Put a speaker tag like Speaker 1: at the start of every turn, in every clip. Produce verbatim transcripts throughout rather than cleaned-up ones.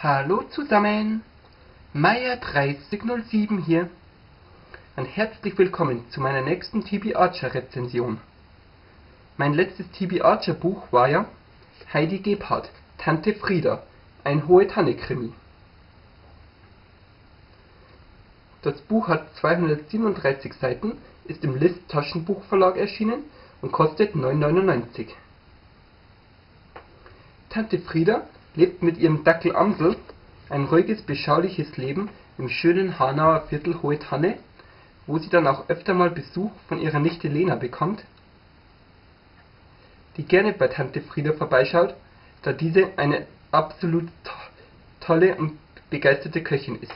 Speaker 1: Hallo zusammen, Meier dreißig null sieben hier und herzlich willkommen zu meiner nächsten T B Archer Rezension. Mein letztes T B Archer Buch war ja Heidi Gebhardt, Tante Frieda, ein Hohe-Tanne-Krimi. Das Buch hat zweihundertsiebenunddreißig Seiten, ist im List Taschenbuchverlag erschienen und kostet neun neunundneunzig. Tante Frieda lebt mit ihrem Dackel Amsel ein ruhiges, beschauliches Leben im schönen Hanauer Viertel Hohe Tanne, wo sie dann auch öfter mal Besuch von ihrer Nichte Lena bekommt, die gerne bei Tante Frieda vorbeischaut, da diese eine absolut to tolle und begeisterte Köchin ist.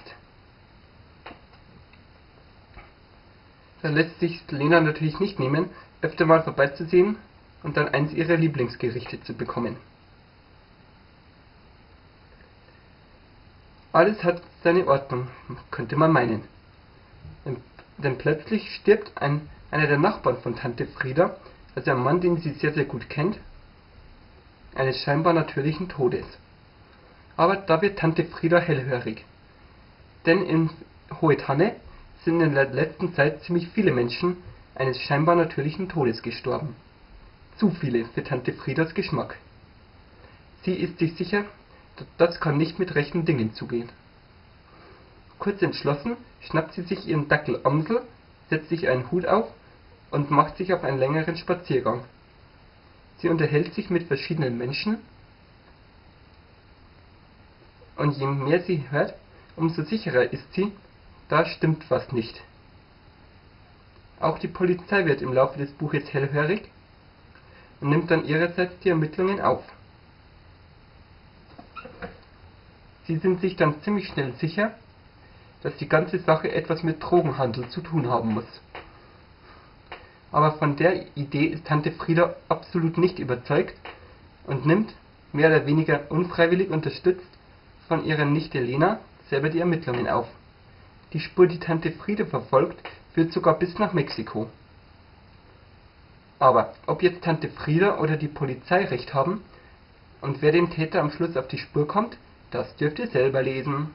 Speaker 1: Da lässt sich Lena natürlich nicht nehmen, öfter mal vorbeizusehen und dann eins ihrer Lieblingsgerichte zu bekommen. Alles hat seine Ordnung, könnte man meinen. Denn plötzlich stirbt ein, einer der Nachbarn von Tante Frieda, also ein Mann, den sie sehr sehr gut kennt, eines scheinbar natürlichen Todes. Aber da wird Tante Frieda hellhörig. Denn in Hohe Tanne sind in der letzten Zeit ziemlich viele Menschen eines scheinbar natürlichen Todes gestorben. Zu viele für Tante Friedas Geschmack. Sie ist sich sicher, das kann nicht mit rechten Dingen zugehen. Kurz entschlossen schnappt sie sich ihren Dackel Amsel, setzt sich einen Hut auf und macht sich auf einen längeren Spaziergang. Sie unterhält sich mit verschiedenen Menschen und je mehr sie hört, umso sicherer ist sie, da stimmt was nicht. Auch die Polizei wird im Laufe des Buches hellhörig und nimmt dann ihrerseits die Ermittlungen auf. Sie sind sich dann ziemlich schnell sicher, dass die ganze Sache etwas mit Drogenhandel zu tun haben muss. Aber von der Idee ist Tante Frieda absolut nicht überzeugt und nimmt, mehr oder weniger unfreiwillig unterstützt von ihrer Nichte Lena, selber die Ermittlungen auf. Die Spur, die Tante Frieda verfolgt, führt sogar bis nach Mexiko. Aber ob jetzt Tante Frieda oder die Polizei recht haben und wer dem Täter am Schluss auf die Spur kommt, das dürft ihr selber lesen.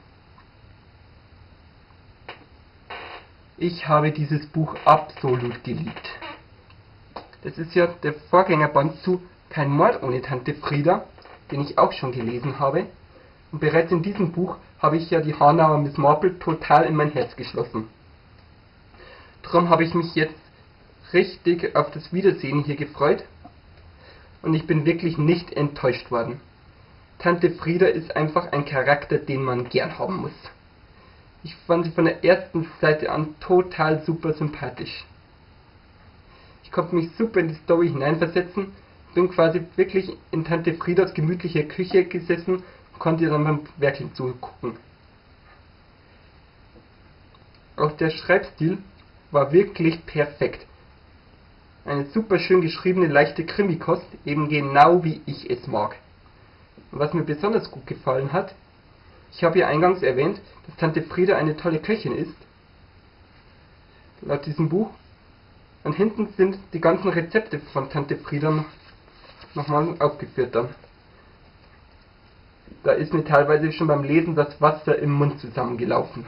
Speaker 1: Ich habe dieses Buch absolut geliebt. Das ist ja der Vorgängerband zu Kein Mord ohne Tante Frieda, den ich auch schon gelesen habe. Und bereits in diesem Buch habe ich ja die Hanauer Miss Marple total in mein Herz geschlossen. Darum habe ich mich jetzt richtig auf das Wiedersehen hier gefreut und ich bin wirklich nicht enttäuscht worden. Tante Frieda ist einfach ein Charakter, den man gern haben muss. Ich fand sie von der ersten Seite an total super sympathisch. Ich konnte mich super in die Story hineinversetzen, bin quasi wirklich in Tante Friedas gemütlicher Küche gesessen und konnte ihr dann beim Werkeln zugucken. Auch der Schreibstil war wirklich perfekt. Eine super schön geschriebene, leichte Krimikost, eben genau wie ich es mag. Und was mir besonders gut gefallen hat, ich habe ja eingangs erwähnt, dass Tante Frieda eine tolle Köchin ist, laut diesem Buch. Und hinten sind die ganzen Rezepte von Tante Frieda noch, nochmal aufgeführt dann. Da ist mir teilweise schon beim Lesen das Wasser im Mund zusammengelaufen.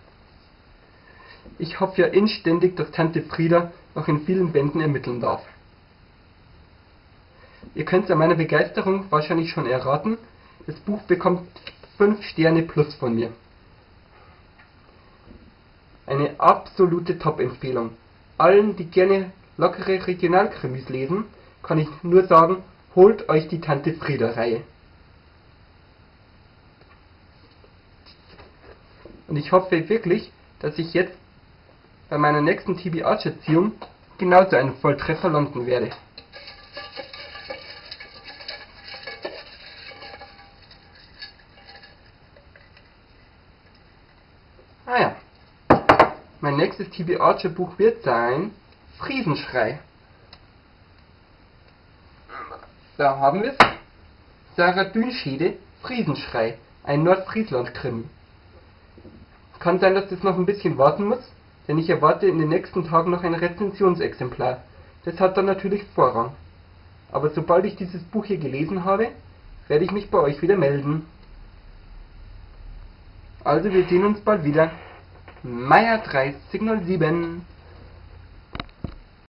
Speaker 1: Ich hoffe ja inständig, dass Tante Frieda noch in vielen Bänden ermitteln darf. Ihr könnt es an meiner Begeisterung wahrscheinlich schon erraten, das Buch bekommt fünf Sterne plus von mir. Eine absolute Top-Empfehlung. Allen, die gerne lockere Regionalkrimis lesen, kann ich nur sagen, holt euch die Tante Frieda-Reihe. Und ich hoffe wirklich, dass ich jetzt bei meiner nächsten T B Archer-Ziehung genauso einen Volltreffer landen werde. Ah ja, mein nächstes T B Archer Buch wird sein Friesenschrei. Da haben wir es. Sarah Dünschede, Friesenschrei, ein Nordfriesland-Krimi. Kann sein, dass das noch ein bisschen warten muss, denn ich erwarte in den nächsten Tagen noch ein Rezensionsexemplar. Das hat dann natürlich Vorrang. Aber sobald ich dieses Buch hier gelesen habe, werde ich mich bei euch wieder melden. Also wir sehen uns bald wieder. Meier dreißig null sieben.